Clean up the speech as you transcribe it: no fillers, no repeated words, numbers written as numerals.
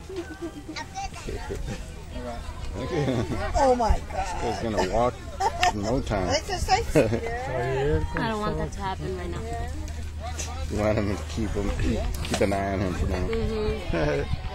Oh my God. He's gonna walk in no time. I don't want that to happen right now. You want him to keep an eye on him for now.